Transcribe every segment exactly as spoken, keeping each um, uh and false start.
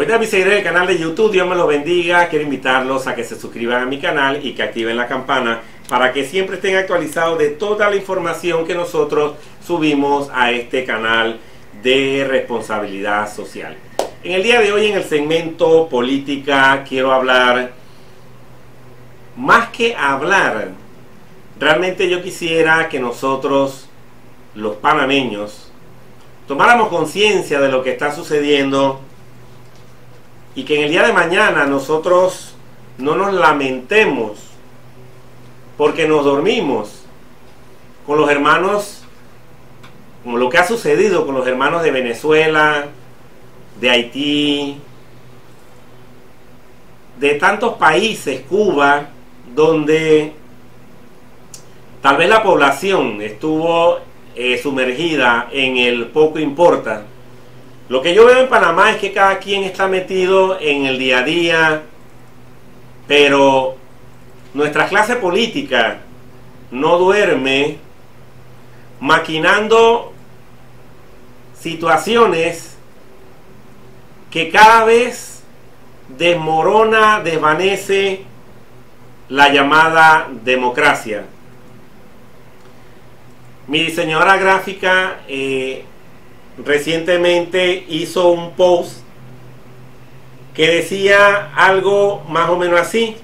Buenas, mis seguidores del canal de YouTube, Dios me los bendiga. Quiero invitarlos a que se suscriban a mi canal y que activen la campana para que siempre estén actualizados de toda la información que nosotros subimos a este canal de responsabilidad social. En el día de hoy, en el segmento política, quiero hablar, más que hablar, realmente yo quisiera que nosotros, los panameños, tomáramos conciencia de lo que está sucediendo y que en el día de mañana nosotros no nos lamentemos porque nos dormimos con los hermanos, como lo que ha sucedido con los hermanos de Venezuela, de Haití, de tantos países, Cuba, donde tal vez la población estuvo eh, sumergida en el poco importa. Lo que yo veo en Panamá es que cada quien está metido en el día a día, pero nuestra clase política no duerme maquinando situaciones que cada vez desmorona, desvanece la llamada democracia. Mi diseñadora gráfica eh, recientemente hizo un post que decía algo más o menos así: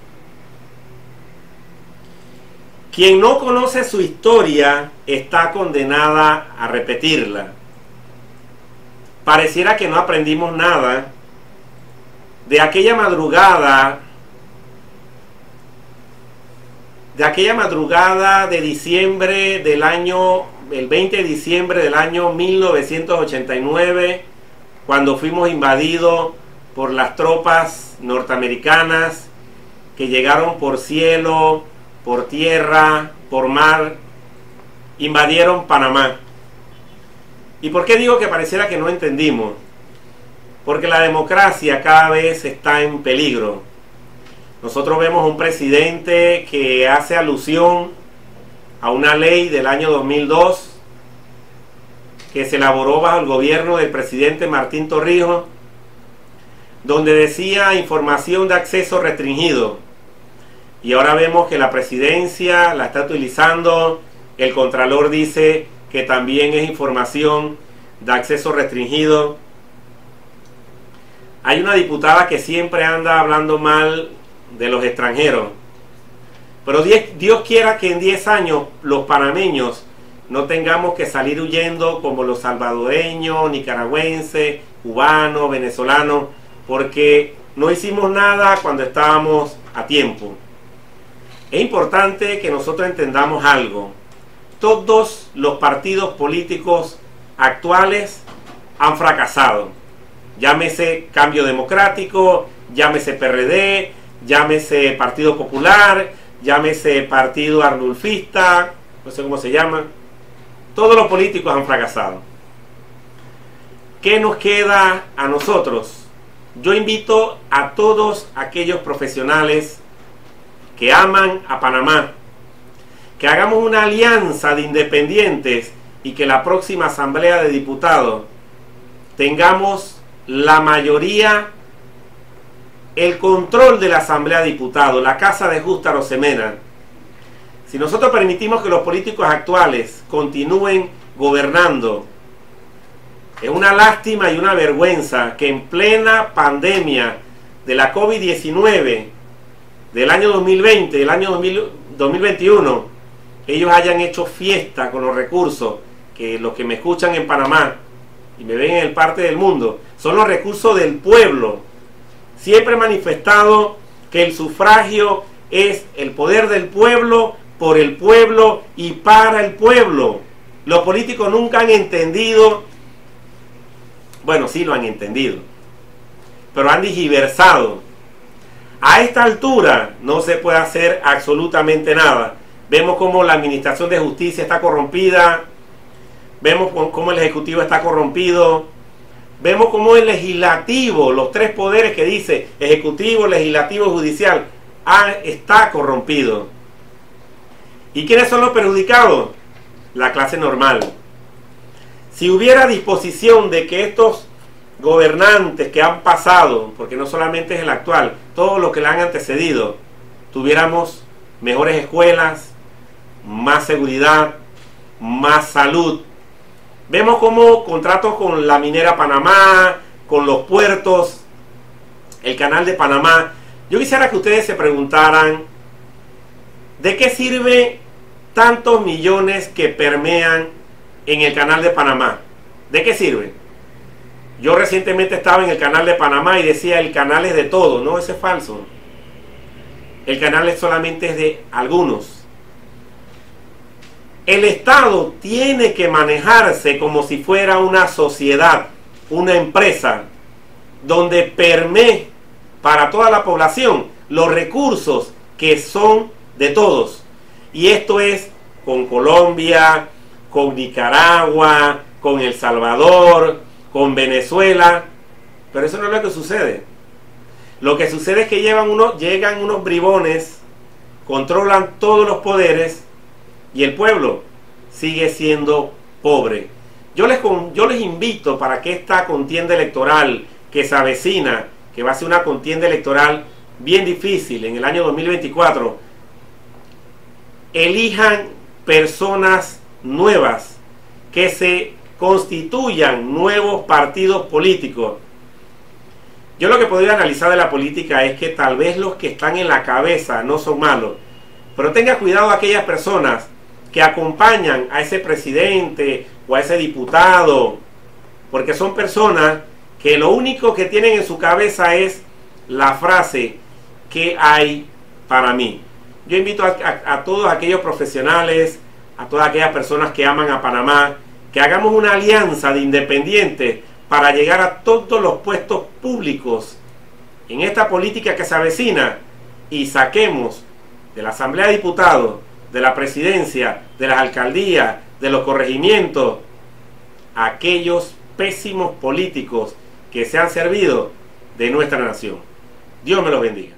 quien no conoce su historia está condenada a repetirla. Pareciera que no aprendimos nada de aquella madrugada de aquella madrugada de diciembre del año, el veinte de diciembre del año mil novecientos ochenta y nueve, cuando fuimos invadidos por las tropas norteamericanas que llegaron por cielo, por tierra, por mar, invadieron Panamá. ¿Y por qué digo que pareciera que no entendimos? Porque la democracia cada vez está en peligro. Nosotros vemos un presidente que hace alusión a una ley del año dos mil dos que se elaboró bajo el gobierno del presidente Martín Torrijos, donde decía información de acceso restringido. Y ahora vemos que la presidencia la está utilizando. El Contralor dice que también es información de acceso restringido. Hay una diputada que siempre anda hablando mal de los extranjeros, pero Dios quiera que en diez años los panameños no tengamos que salir huyendo como los salvadoreños, nicaragüenses, cubanos, venezolanos, porque no hicimos nada cuando estábamos a tiempo. Es importante que nosotros entendamos algo: todos los partidos políticos actuales han fracasado. Llámese Cambio Democrático, llámese P R D, llámese Partido Popular, llámese Partido Arnulfista, no sé cómo se llama. Todos los políticos han fracasado. ¿Qué nos queda a nosotros? Yo invito a todos aquellos profesionales que aman a Panamá, que hagamos una alianza de independientes y que la próxima Asamblea de Diputados tengamos la mayoría, el control de la Asamblea de Diputados, la Casa de Justa Rosemena. Si nosotros permitimos que los políticos actuales continúen gobernando, es una lástima y una vergüenza que en plena pandemia de la COVID diecinueve del año dos mil veinte, del año dos mil veintiuno, ellos hayan hecho fiesta con los recursos que los que me escuchan en Panamá y me ven en el parte del mundo, son los recursos del pueblo. Siempre he manifestado que el sufragio es el poder del pueblo, por el pueblo y para el pueblo. Los políticos nunca han entendido, bueno, sí lo han entendido, pero han digiversado. A esta altura no se puede hacer absolutamente nada. Vemos cómo la administración de justicia está corrompida, vemos cómo el ejecutivo está corrompido, vemos cómo el legislativo, los tres poderes que dice ejecutivo, legislativo y judicial, ah, está corrompido. ¿Y quiénes son los perjudicados? La clase normal. Si hubiera disposición de que estos gobernantes que han pasado, porque no solamente es el actual, todos los que le han antecedido, tuviéramos mejores escuelas, más seguridad, más salud. Vemos como contratos con la minera Panamá, con los puertos, el canal de Panamá. Yo quisiera que ustedes se preguntaran, ¿de qué sirve tantos millones que permean en el canal de Panamá? ¿De qué sirve? Yo recientemente estaba en el canal de Panamá y decía, el canal es de todo. No, eso es falso. El canal es solamente es de algunos. El Estado tiene que manejarse como si fuera una sociedad, una empresa, donde permee para toda la población los recursos que son de todos. Y esto es con Colombia, con Nicaragua, con El Salvador, con Venezuela. Pero eso no es lo que sucede. Lo que sucede es que llevan unos, llegan unos bribones, controlan todos los poderes y el pueblo sigue siendo pobre. Yo les, yo les invito para que esta contienda electoral que se avecina, que va a ser una contienda electoral bien difícil en el año dos mil veinticuatro, elijan personas nuevas, que se constituyan nuevos partidos políticos. Yo lo que podría analizar de la política es que tal vez los que están en la cabeza no son malos, pero tenga cuidado aquellas personas que acompañan a ese presidente o a ese diputado, porque son personas que lo único que tienen en su cabeza es la frase, ¿qué hay para mí? Yo invito a, a, a todos aquellos profesionales, a todas aquellas personas que aman a Panamá, que hagamos una alianza de independientes para llegar a todos los puestos públicos en esta política que se avecina y saquemos de la Asamblea de Diputados, de la Presidencia, de las alcaldías, de los corregimientos, a aquellos pésimos políticos que se han servido de nuestra nación. Dios me los bendiga.